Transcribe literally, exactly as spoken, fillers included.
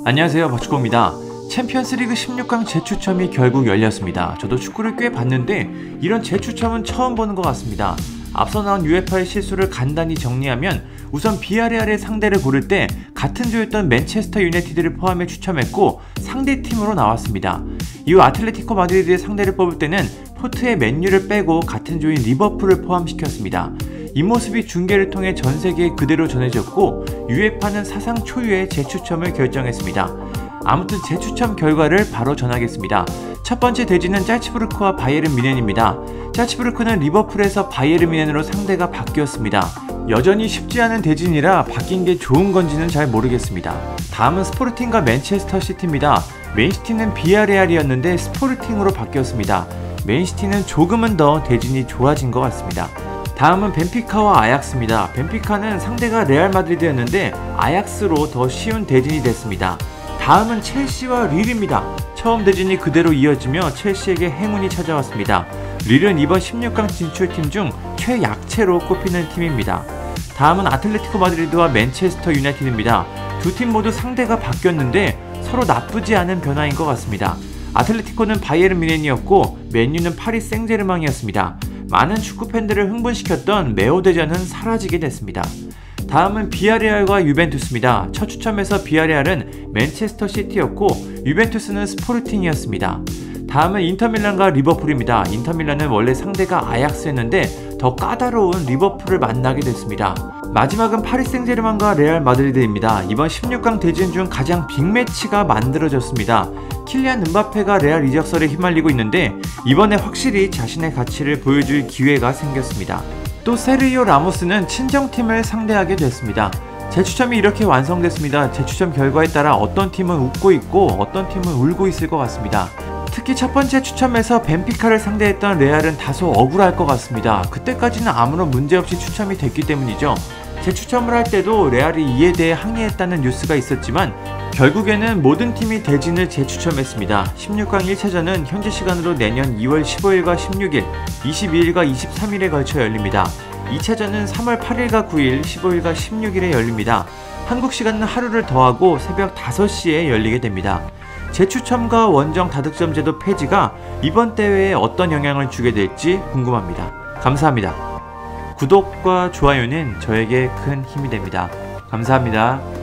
안녕하세요, 박주호입니다. 챔피언스리그 십육 강 재추첨이 결국 열렸습니다. 저도 축구를 꽤 봤는데 이런 재추첨은 처음 보는 것 같습니다. 앞서 나온 유에파의 실수를 간단히 정리하면 우선 비아레알의 상대를 고를 때 같은 조였던 맨체스터 유나이티드를 포함해 추첨했고 상대팀으로 나왔습니다. 이후 아틀레티코 마드리드의 상대를 뽑을 때는 포트의 맨유를 빼고 같은 조인 리버풀을 포함시켰습니다. 이 모습이 중계를 통해 전세계에 그대로 전해졌고 유에파는 사상 초유의 재추첨을 결정했습니다. 아무튼 재추첨 결과를 바로 전하겠습니다. 첫 번째 대진은 짤츠부르크와 바이에른 뮌헨입니다. 짤츠부르크는 리버풀에서 바이에른 뮌헨으로 상대가 바뀌었습니다. 여전히 쉽지 않은 대진이라 바뀐 게 좋은 건지는 잘 모르겠습니다. 다음은 스포르팅과 맨체스터 시티입니다. 맨시티는 비아레알이었는데 스포르팅으로 바뀌었습니다. 맨시티는 조금은 더 대진이 좋아진 것 같습니다. 다음은 벤피카와 아약스입니다. 벤피카는 상대가 레알 마드리드였는데 아약스로 더 쉬운 대진이 됐습니다. 다음은 첼시와 릴입니다. 처음 대진이 그대로 이어지며 첼시에게 행운이 찾아왔습니다. 릴은 이번 십육 강 진출팀 중 최약체로 꼽히는 팀입니다. 다음은 아틀레티코 마드리드와 맨체스터 유나이티드입니다. 두 팀 모두 상대가 바뀌었는데 서로 나쁘지 않은 변화인 것 같습니다. 아틀레티코는 바이에른 뮌헨이었고 맨유는 파리 생제르맹이었습니다. 많은 축구팬들을 흥분시켰던 메오 대전은 사라지게 됐습니다. 다음은 비아레알과 유벤투스입니다. 첫 추첨에서 비아레알은 맨체스터 시티였고 유벤투스는 스포르팅이었습니다. 다음은 인터밀란과 리버풀입니다. 인터밀란은 원래 상대가 아약스였는데 더 까다로운 리버풀을 만나게 됐습니다. 마지막은 파리 생제르맹과 레알 마드리드입니다. 이번 십육 강 대진 중 가장 빅매치가 만들어졌습니다. 킬리안 음바페가 레알 이적설에 휘말리고 있는데 이번에 확실히 자신의 가치를 보여줄 기회가 생겼습니다. 또 세르히오 라모스는 친정팀을 상대하게 됐습니다. 재추첨이 이렇게 완성됐습니다. 재추첨 결과에 따라 어떤 팀은 웃고 있고 어떤 팀은 울고 있을 것 같습니다. 특히 첫 번째 추첨에서 벤피카를 상대했던 레알은 다소 억울할 것 같습니다. 그때까지는 아무런 문제없이 추첨이 됐기 때문이죠. 재추첨을 할 때도 레알이 이에 대해 항의했다는 뉴스가 있었지만 결국에는 모든 팀이 대진을 재추첨했습니다. 십육 강 일 차전은 현지 시간으로 내년 이월 십오일과 십육일, 이십이일과 이십삼일에 걸쳐 열립니다. 이 차전은 삼월 팔일과 구일, 십오일과 십육일에 열립니다. 한국 시간은 하루를 더하고 새벽 다섯 시에 열리게 됩니다. 재추첨과 원정 다득점 제도 폐지가 이번 대회에 어떤 영향을 주게 될지 궁금합니다. 감사합니다. 구독과 좋아요는 저에게 큰 힘이 됩니다. 감사합니다.